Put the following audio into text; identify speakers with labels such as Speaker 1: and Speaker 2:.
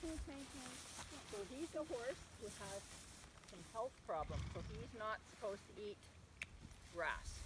Speaker 1: Okay.
Speaker 2: So he's a horse who has some health problems, so he's not supposed to eat grass.